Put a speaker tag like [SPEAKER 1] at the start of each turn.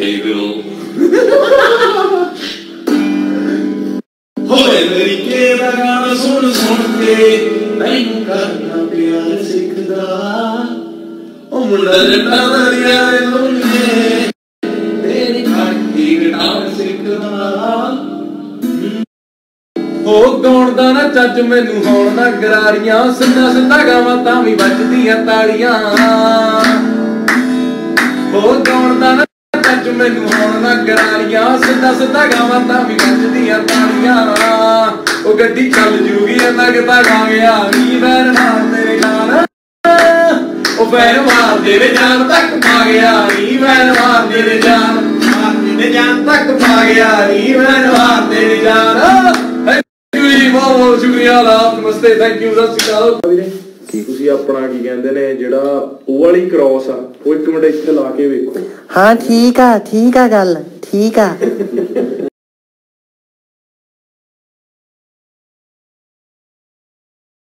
[SPEAKER 1] ਦਿਲੋਂ ਹੋਏ ਮੇਰੀ ਕੇ ਦਾ ਗਾਣਾ ਸੁਣ ਸੁਣ ਕੇ ਤੈਨੂੰ ਕਰਨਾ ਪਿਆਰ ਸਿੱਖਦਾ ਉਹ ਮੁੰਡਾ ਜੱਟਾਂ ਦਾ ਰਿਆ ਲੋਨੇ ਤੇਰੀ ਖਾਕੀ ਗਿਟਾਰ ਸਿੱਖਦਾ ਹੋ ਗਾਉਣ ਦਾ ਨਾ ਚੱਜ ਮੈਨੂੰ ਹੋਣ ਨਾ ਗਰਾਰੀਆਂ ਸਿੱਧਾ ਸਿੱਧਾ ਗਾਵਾਂ ਤਾਂ ਵੀ ਵੱਜਦੀਆਂ ਤਾੜੀਆਂ ਹੋ ਗਾਉਣ ਦਾ ਨਾ ਚੱਜ ਮੈਨੂੰ ਹੋਣ ਨਾ ਗਰਾਰੀਆਂ ਸਿੱਧਾ ਸਿੱਧਾ ਗਾਵਾਂ ਤਾਂ ਵੀ ਵੱਜਦੀਆਂ ਤਾੜੀਆਂ ਉਹ ਗੱਡੀ ਚੱਲ ਜੂਗੀ ਇੰਨਾ ਕਿਤਾ ਗਾ ਗਿਆ ਨੀ ਵੈਰ ਮਾਰ ਤੇਰੇ ਜਾਨ ਉਹ ਵੈਰ ਮਾਰ ਤੇਰੇ ਜਾਨ ਤੱਕ ਪਾ ਗਿਆ ਨੀ ਵੈਰ ਮਾਰ ਤੇਰੇ ਜਾਨ ਤੱਕ ਪਾ ਗਿਆ ਨੀ ਵੈਰ ਮਾਰ ਤੇਰੇ ਜਾਨ ਬਹੁਤ ਸ਼ੁਕਰੀਆ ਨਮਸਤੇ ਥੈਂਕ ਯੂ ਸਤਿ ਸ਼੍ਰੀ ਅਕਾਲ ਵੀਰੇ ਤੁਸੀਂ ਆਪਣਾ ਕੀ ਕਹਿੰਦੇ ਨੇ ਜਿਹੜਾ ਉਹ ਵਾਲੀ ਕ੍ਰੋਸ ਆ ਉਹ ਇੱਕ ਮਿੰਟ ਇੱਥੇ ਲਾ ਕੇ ਵੇਖੋ
[SPEAKER 2] ਹਾਂ ਠੀਕ ਆ ਗੱਲ ਠੀਕ ਆ